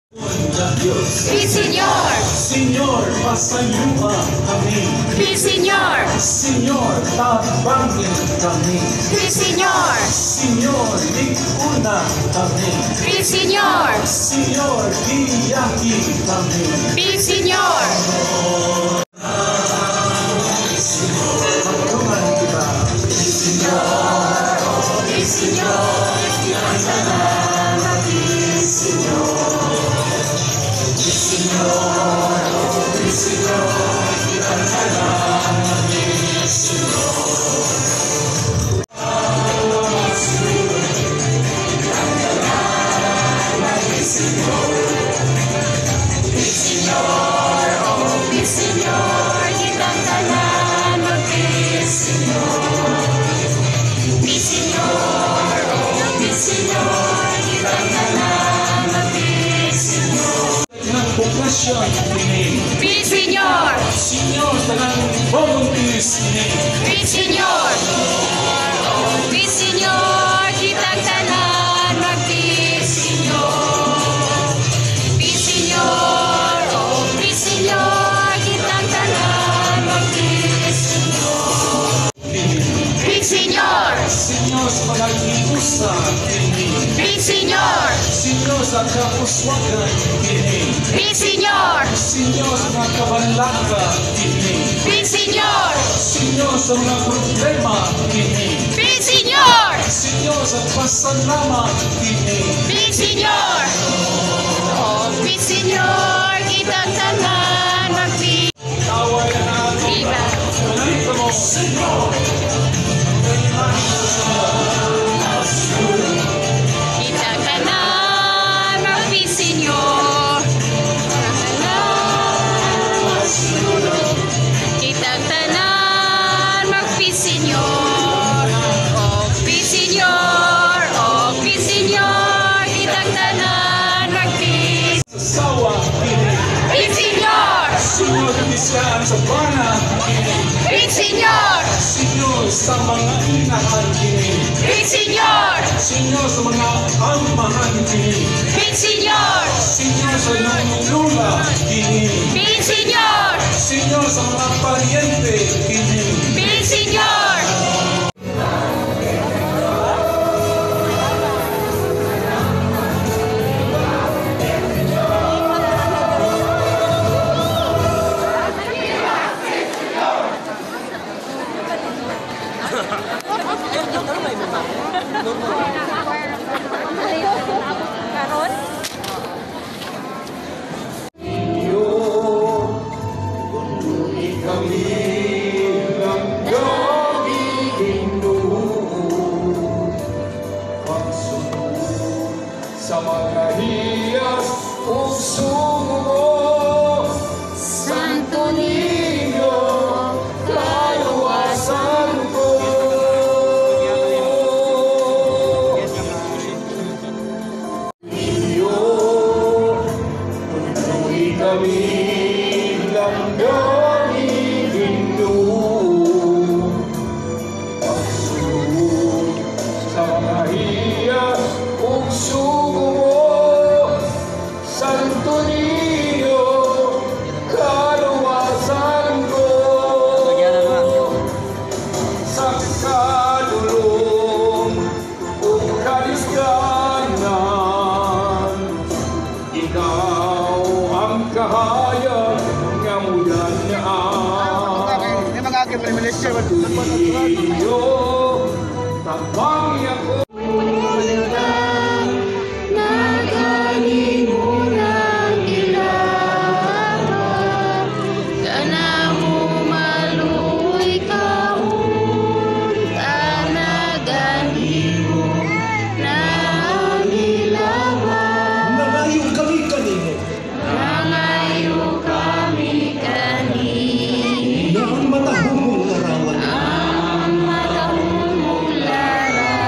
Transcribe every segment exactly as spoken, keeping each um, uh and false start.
Sí, Señor. Señor, pasayuha kami. Sí, Señor. Señor, tabangin kami. Sí, Señor. Señor, ikuna kami. Sí, Señor. Señor, iyaki kami. Sí, Señor. Magtungan kita. Señor, Sí, Señor. Sí, Señor. Señor, tanang volunteers ini. Sí, Señor. Sí, Señor. Kitang tanan magdi, Señor. Sí, Señor. Oh, sí, Señor. Kitang tanan magdi, Señor. Sí, Señor. Señor, sa pag-iusa ini. Sí, Señor. Señor, sa kapuswagan ini. Sí, Señor. Señor, sa mga kabalaga ini. Sí, Señor. Señor, sa mga problema ini. Sí, Señor. Señor, sa pasalamat ini. Sí, Señor. Oh, sí, Señor. Kitang tanan magdi. Taway na natin. Viva. Dito mo, Señor. Kitang tanan magdi, Señor. Kitang tanan magdi, Señor. Oh, sí, Señor. Oh, sí, Señor. Kitang tanan magdi. Sawa ini. Sí, Señor. Señor, kabisaan sa bana ini. Sí, Señor. Señor, sa mga inahan ini. Sí, Señor. Señor, sa mga amahan ini. Sí, Señor. Señor, sa nangulula ini. Sí, Señor. Señor, sa mga pariente ini. Sí, Señor. Karon? Sa mga hiyas puso mo, Santo Niño, kaluwasan ko. Iyo, tuloy kami langgang iginoo. Pagsunod sa mga hiyas ug sugo mo, Santo Niño, kaluwasan ko. Sa kadulong ug kalisganan, ikaw ang kahayag nga muyanaan. May mga aking privilege ba? Iyo, tabang ako. nagalimunang ilaban, kanamu maluoy kaun, tanaganimu na nilaban. Nangayo kami kanino. Nangayo kami kanino. Noon matahong mong larawan. Ang matahong mong larawan.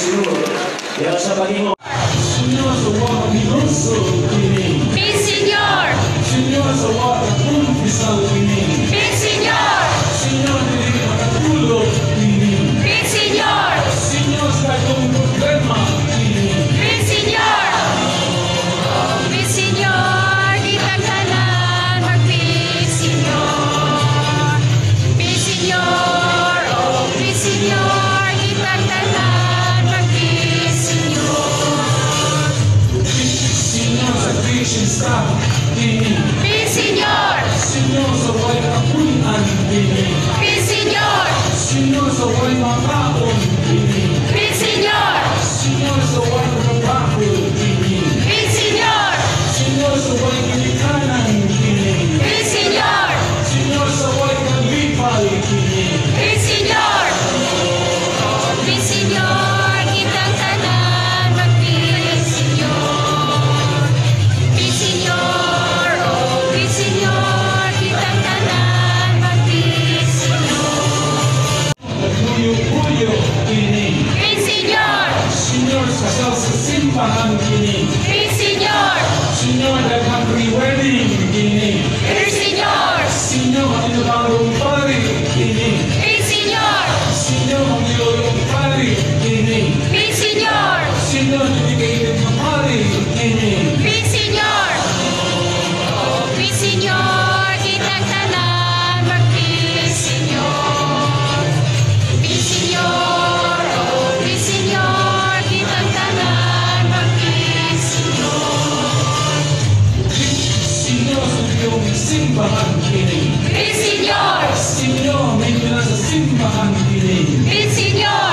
Senhor. E ela já vai Senhor, sa wala minuso kini. Mi Señor, Senyor, sa wala kumpisal kini. Mi Señor, Senyor, dili makatulog kini. Mi Señor, Senyor, sa kong problema kini. Mi Señor, Mi Señor, kitang tanan mag-Mi Señor, Mi Señor, oh Mi Señor, kitang tanan mag-Mi Señor, Senyor, sa Christian staff kini. Mi Señor, Senyor, sa wala kapunan kini. Mi Señor, Senyor, sa wala makaon kini. Mi Señor, Senyor, sa wala trabaho kini. Mi Señor, Senyor, sa wala kinikanan kini. Mi Señor, Senyor, sa wala kalipay kini. Mi Señor, Mi Señor, kitang tanan mag-Mi Señor, Mi Señor, oh Mi Señor, kitang tanan mag-Mi Señor, Nagbuyo-buyo kini. Mi Señor, Senyor, kasal sa simbahan kini. Mi Señor, Senyor, daghang pre-wedding kini. Mi Señor, Senyor, ang inabang pari kini. Mi Señor, Senyor, ang ilolong pari kini. Mi Señor, Senyor, hindi kayo ng pari kini. Mi Señor, oh Mi Señor, kitang tanan mag-Mi Señor, Mi Señor, oh Mi Señor, kitang tanan mag-Mi Señor, Senyor, sa iyong simbahan kini. Mi Señor, Senyor, may pila sa simbahan kini. Mi Señor,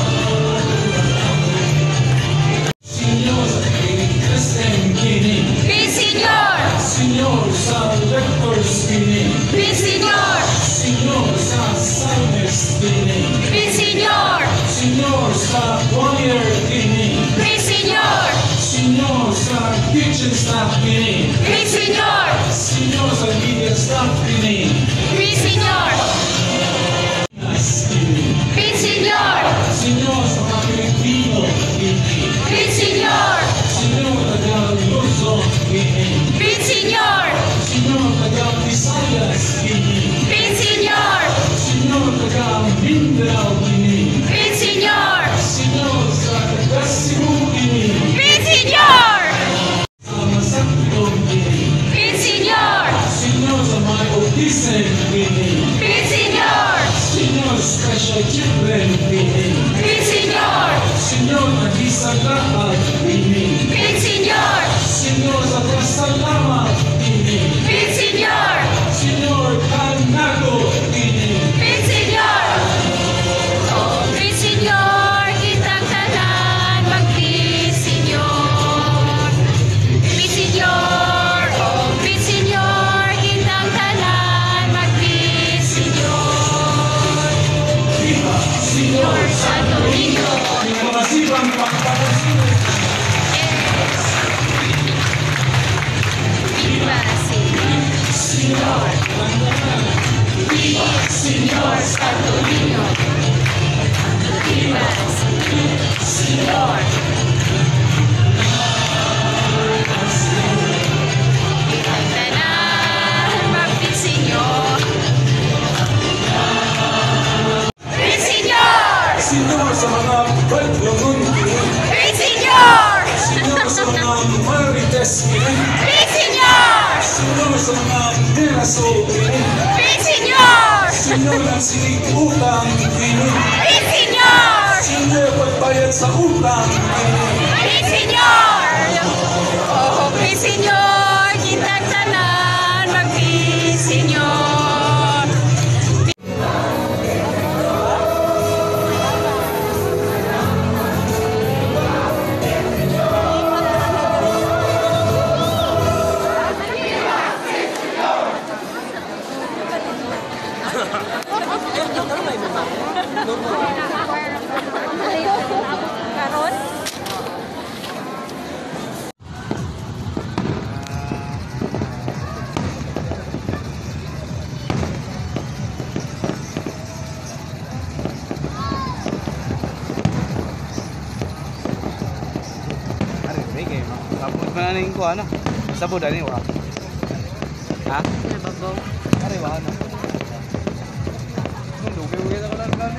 Senyor, sa kiling Kristen kini. Mi Señor, Senyor, sa lectors kini. Mi Señor, Senyor, sa psalmist kini. Mi Señor, Senyor, sa choir kini. Mi Señor, Senyor, sa kitchen staff kini. Mi Señor, Senyor, sa media staff kini. Mi Señor, Nas kini. Mi Señor, Senyor, sa mga Pilipino kini. Mi Señor, Senyor, taga Luzon kini. Mi Señor, Senyor, taga Visayas kini. Mi Señor, Senyor, taga Mindanao kini. Mi Señor, Senyor, sa taga Cebu kini. Mi Señor, Sa Masakdon kini. Mi Señor, Senyor, sa mga autism kini. Mi Señor, Senyor, special children kini. Mi Señor, Senyor, nagisagaat kini. Mi Señor, Senyor, sa pasalamat kini. Mi Señor, Senyor, kanago kini. Mi Señor, oh Mi Señor, kitang tanan mag-Mi Señor, Mi Señor, oh Mi Señor, kitang tanan mag-Mi Señor, Viva, Senyor, Santo Niño, pinakamasibang pagpapasin. yes, viva Señor, viva Señor Santo Niño, viva Señor, kitang tanan mag-Mi Señor, Mi Señor, Senyor, sa mga paglagon kini. Mi Señor, Senyor, sa mga marites kini. Mi Señor, Senyor, sa mga teraso kini. Mi Señor, Senyor, ang sinig utang kini. Mi Señor, Senyor, pagbayad sa utang kini. Mi Señor, oh Mi Señor, kitang tanan mag-Mi Señor, Karon? na ning ko ano. Sabo dani wa. Ha? Nababaw. Are wa na. Dugi-dugi na lang lang.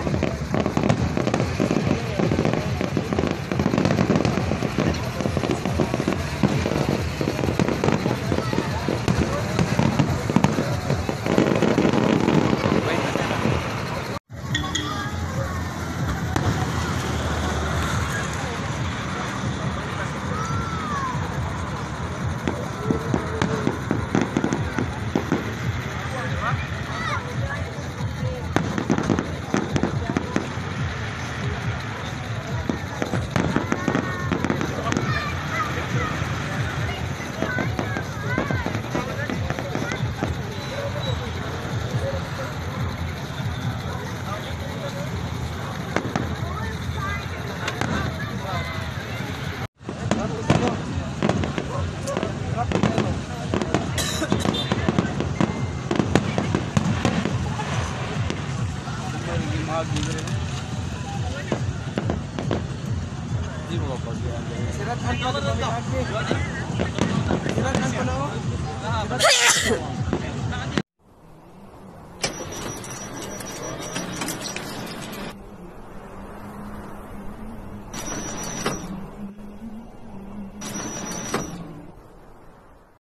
Sirat